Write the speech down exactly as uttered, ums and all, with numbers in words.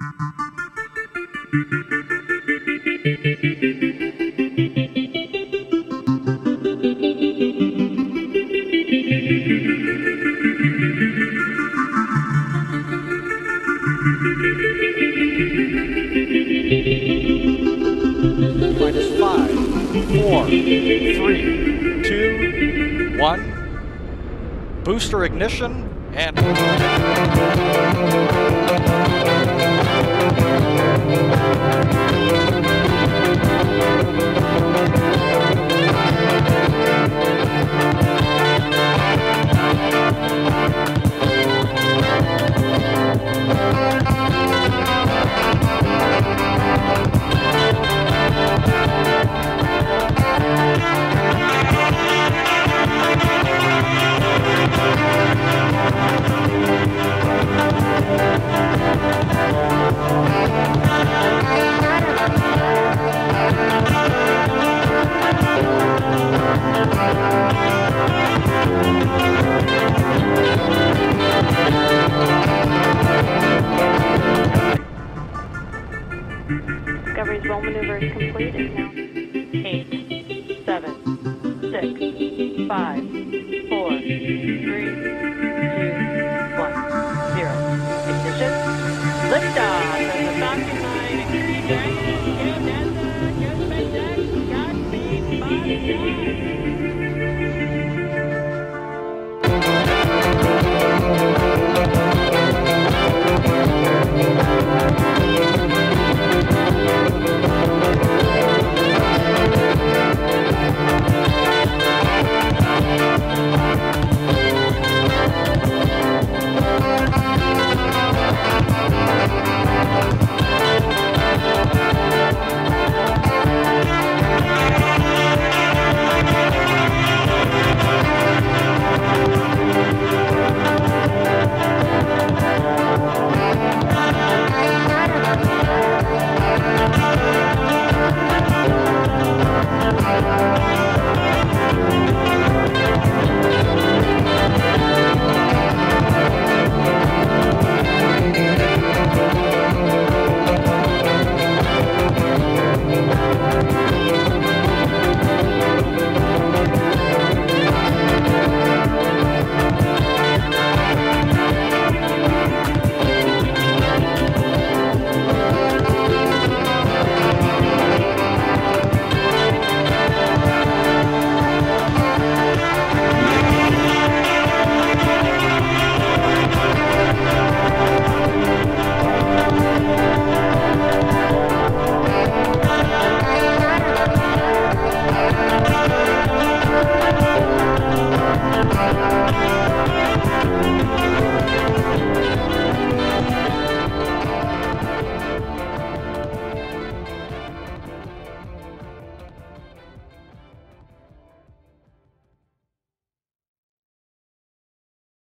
Minus five, four, three, two, one. Booster ignition and... Discovery's roll maneuver is complete. It's now eight, seven, six, five, four, three, two, one, zero. Ignition. Liftoff of the Falcon nine. Extreme Dragon. Go NASA. Go SpaceX. Godspeed. Bye.